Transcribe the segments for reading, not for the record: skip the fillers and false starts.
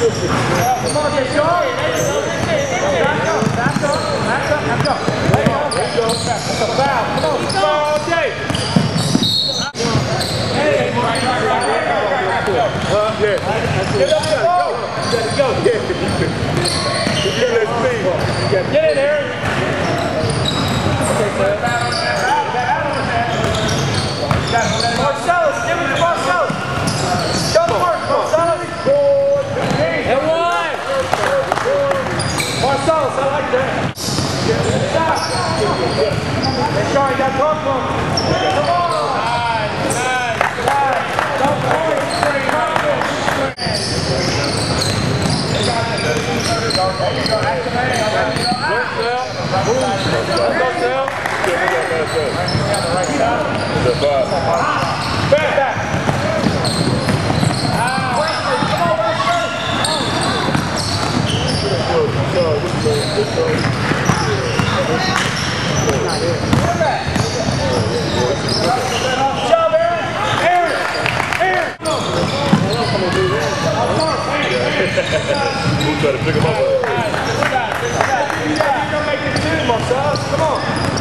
Come on, get short. Back up, back up, back up, back up. There you go. That's a foul. Come on, foul, Jay. Hey, yeah. Get up there, go. Go. Get in there. Marcellus, give it to Marcellus. Show the work, Marcellus. And one. Marcellus, I like that. Stop. Hey, Sean, you got to talk to him. Come on. Nice. Don't point. There you go. Act the man. Back. We'll try to pick him up. You're making it too, Marcellus. Come on.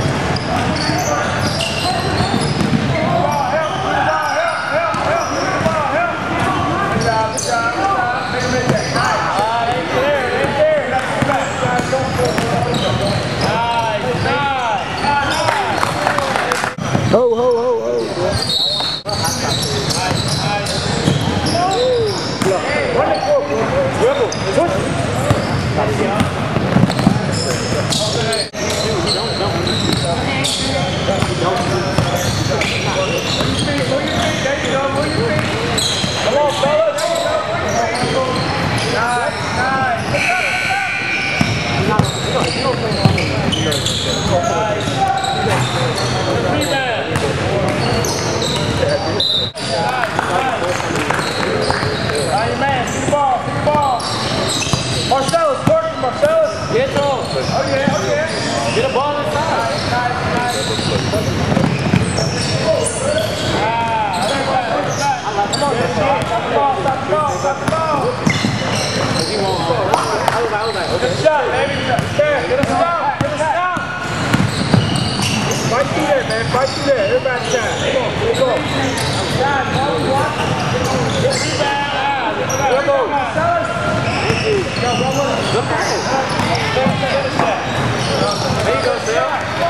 Marcellus, working, Marcellus. Get on. Oh yeah. Get a ball inside. Nice. Stop the ball. Good shot, baby. Get a stop. Fight through there, man. Fight through there. Everybody shine. Come on. Come on. Marcellus. There you go, Phil.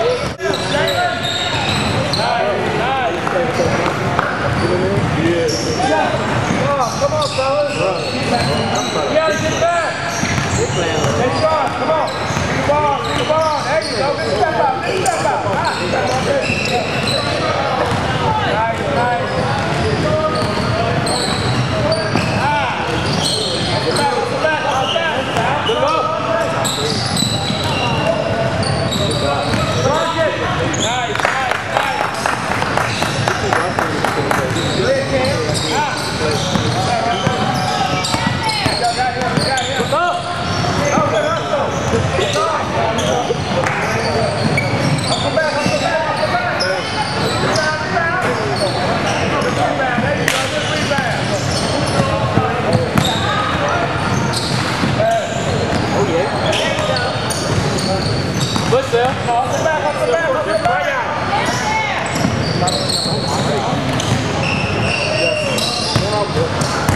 Nice. Come on, fellas. You gotta get back. Hey, Sean, come on. Bring the ball. There you go. Good step out. Nice. Push there. Off the back. Right out.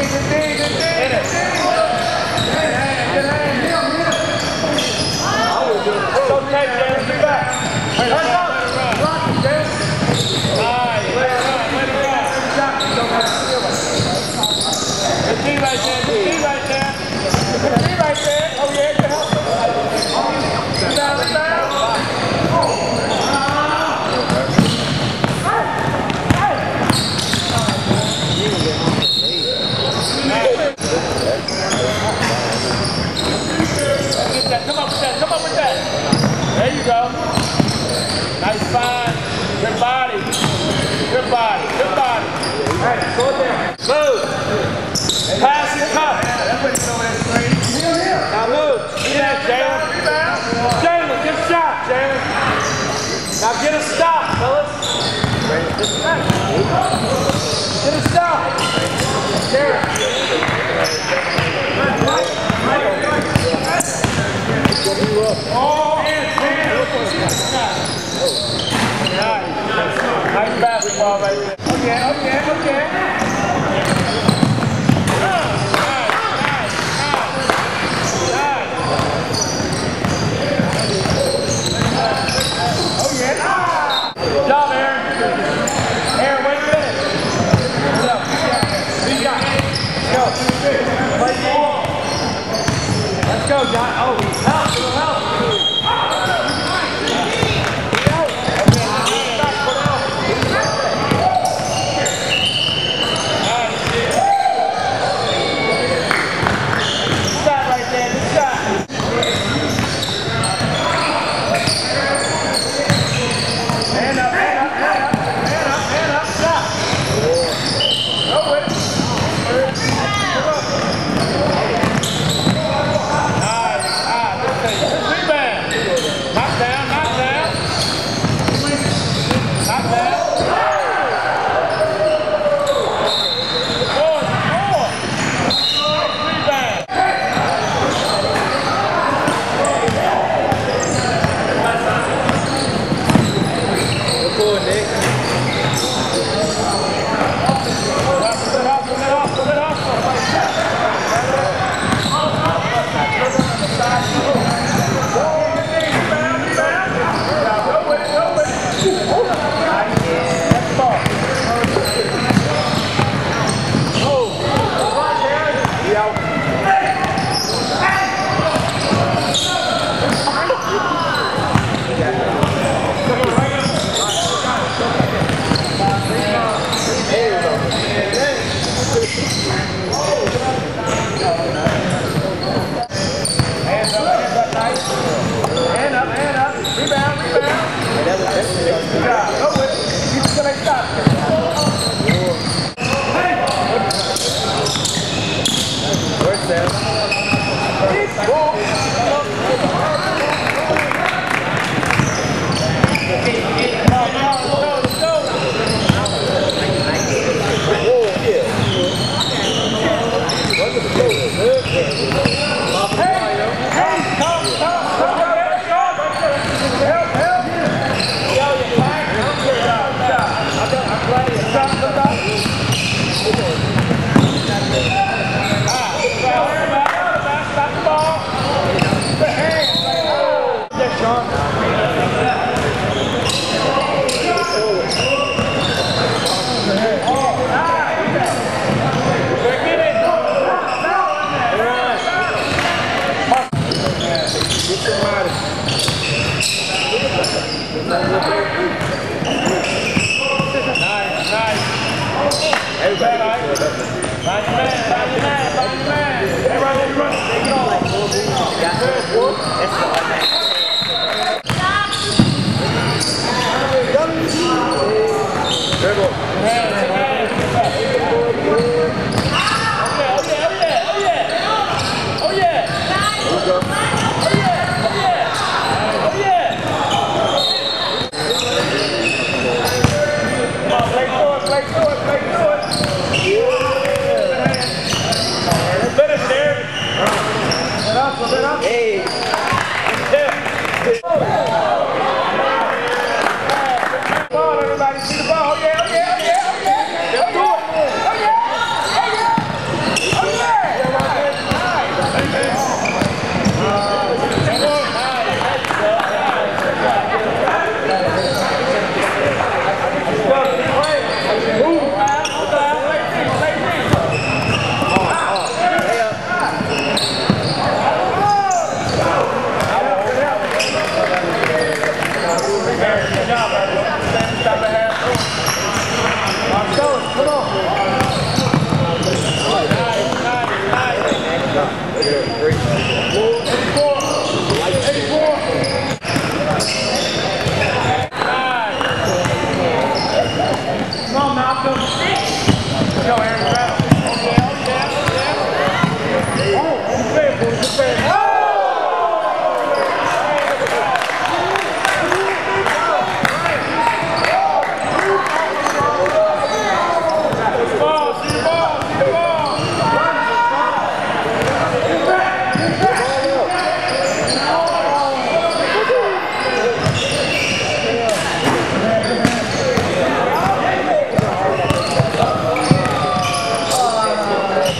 Now get a stop, fellas. Get a stop. Jared. All hands, nice basketball right there. Okay. Good job, Aaron. Aaron, wait a minute. Play ball. Let's go, John. Oh, help. Nice.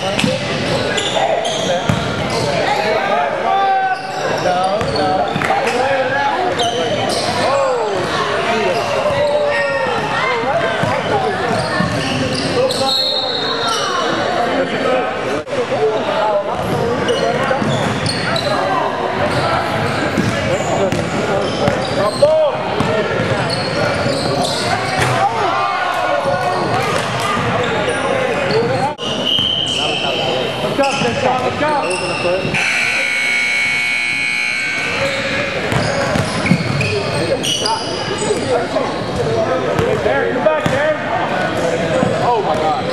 There, you're back there. Oh my God.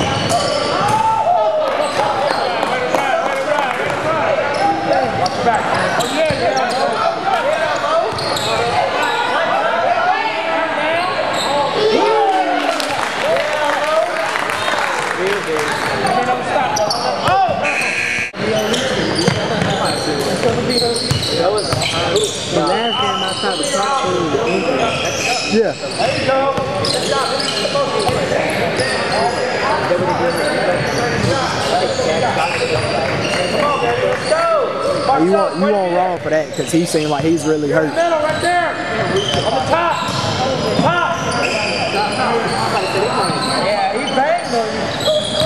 Watch back. Oh yeah, The last game I thought the top team was injured. Yeah. there you go. Come on, baby, let's go. You won't wrong for that because he seemed like he's really hurt. Middle right there. On the top. Top. Yeah, he banged on you.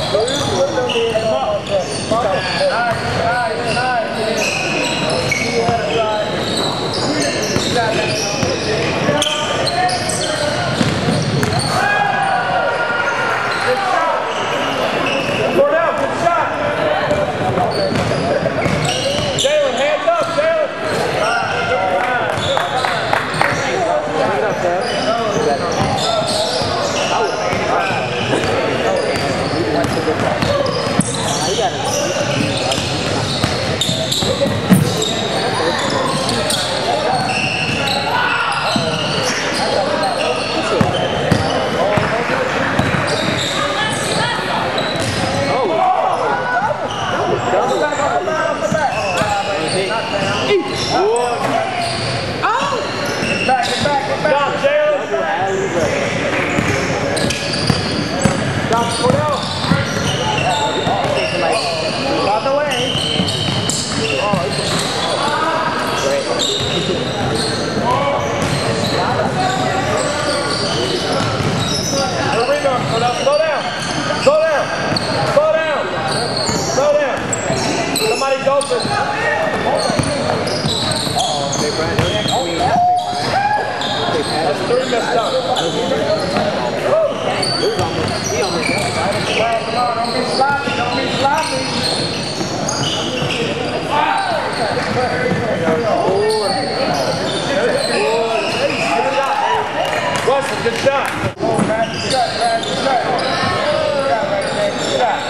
Good shot. Oh, man, good shot, man, good shot. Good shot, right there, good shot.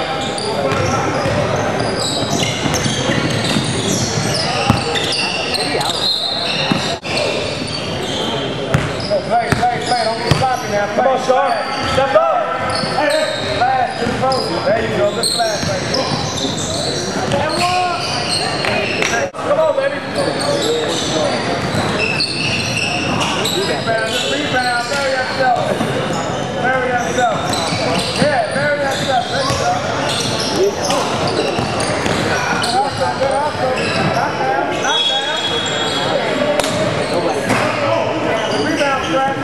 Play, don't be sloppy now. Come on, Sean. Step up. Hey, flash to the phone. There you go, good flash right there. And one. Come on, baby. Rebound, bury yourself. Bury yourself. Yeah, bury yourself. There you go. Good hustle. Knock down, knock down. Rebound, Brad.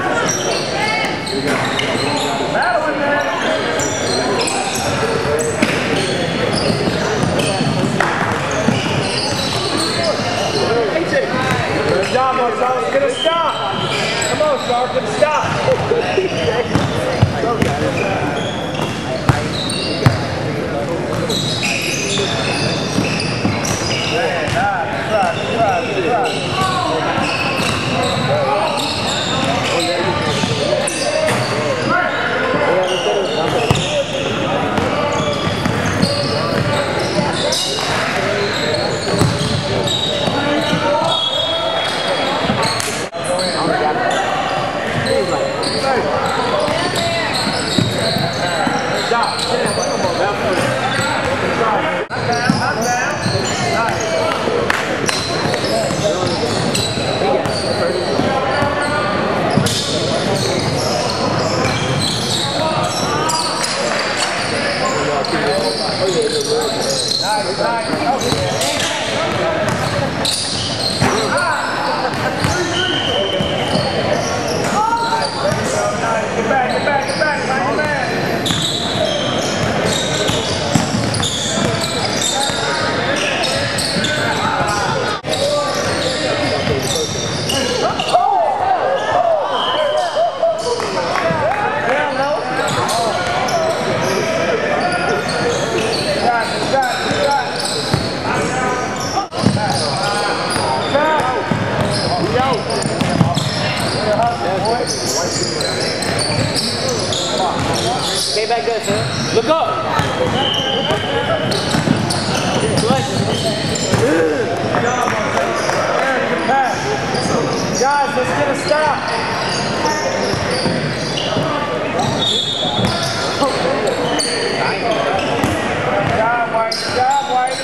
Battle with that. AJ. Stay back there, sir. Look up. Guys, let's get a stop. Job, White. Job, White.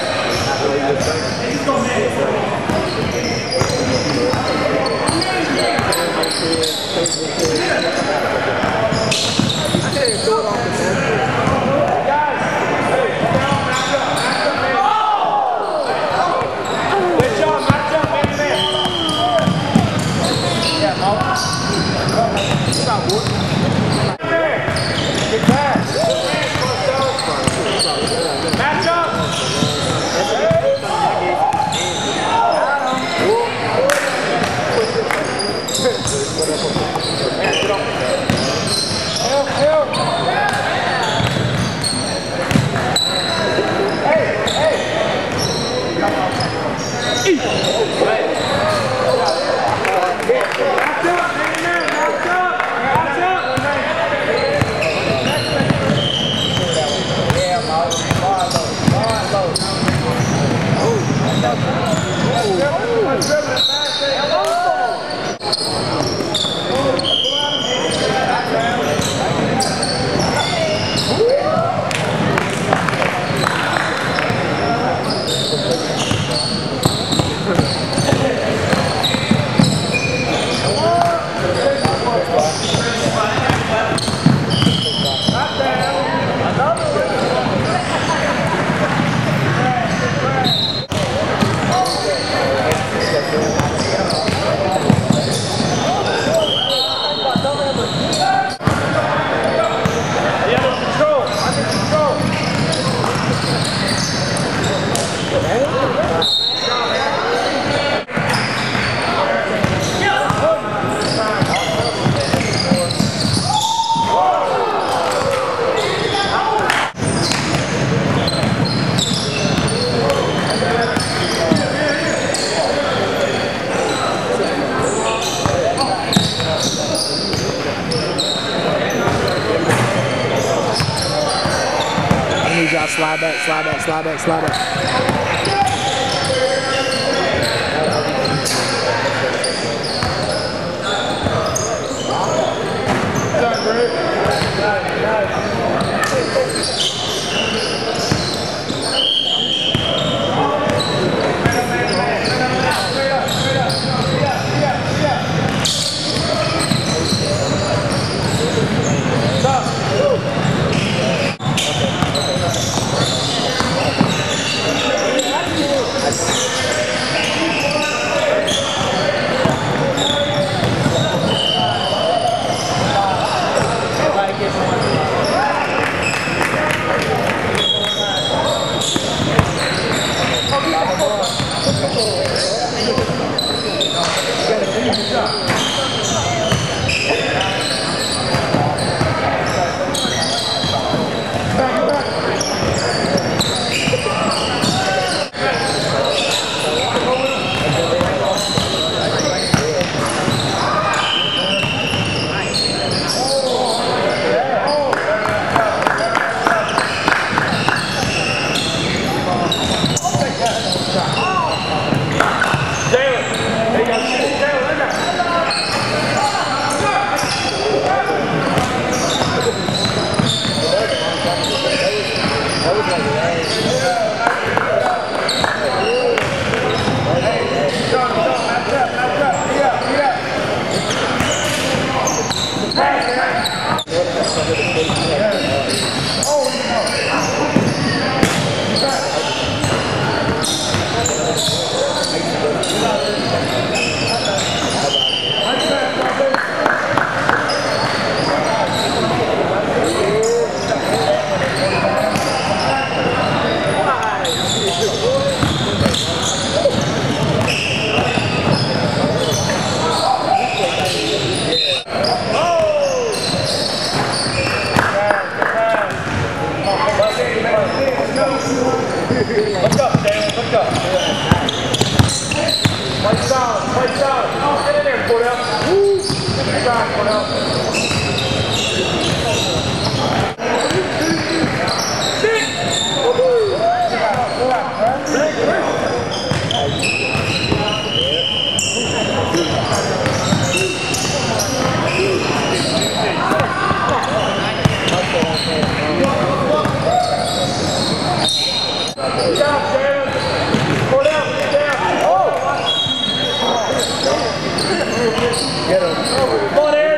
Slide back, slide back, slide back, slide back. Look up, Jalen. Look up. Play solid. Play solid. Get in there, Cordell. Woo! Good try, Cordell. Good job, Jalen. Cordell, get down. Oh! Get him. Come on, Aaron.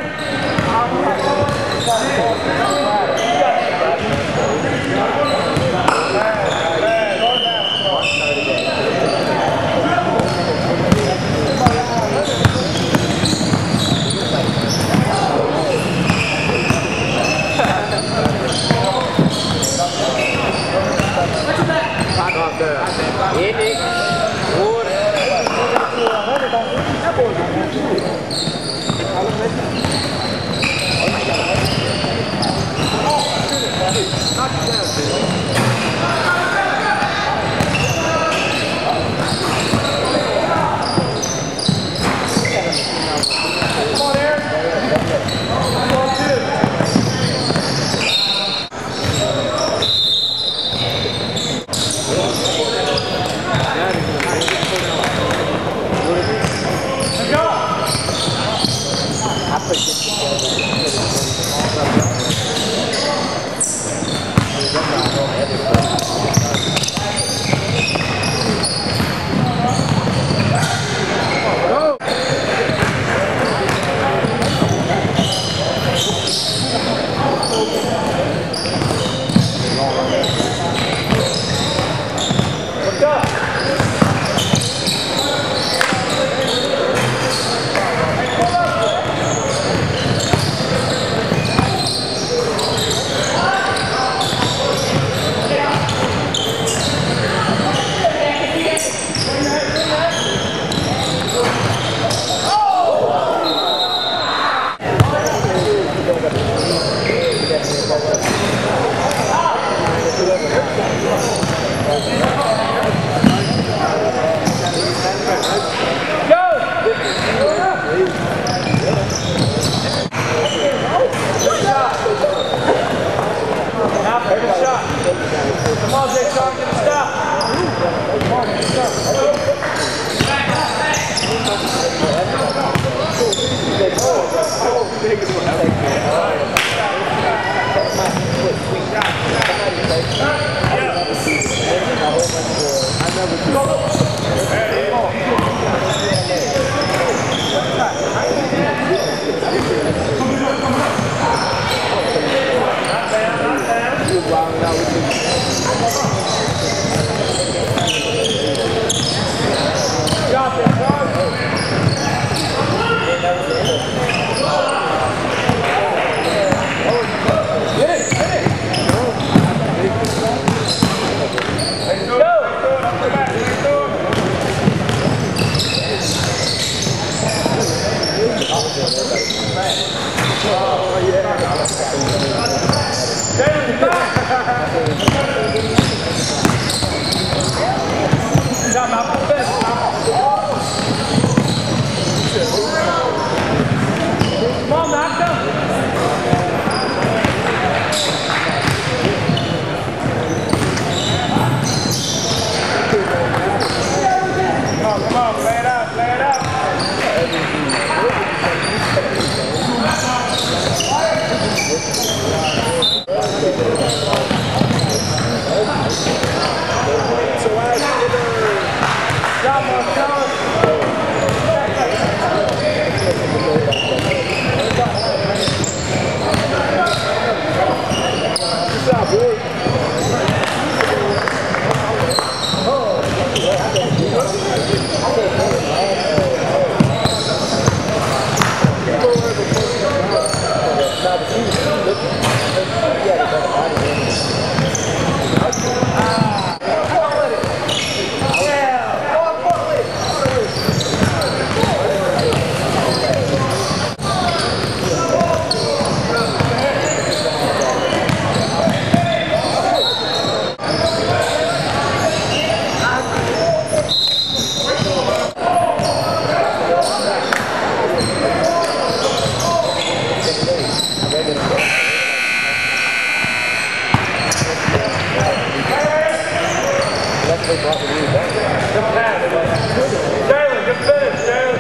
Good pass. Jalen, good finish, Jalen.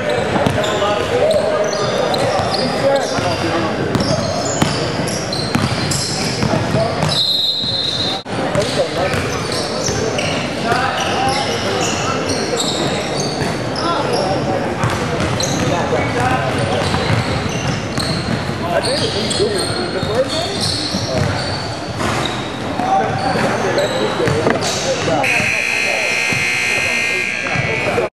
I did it.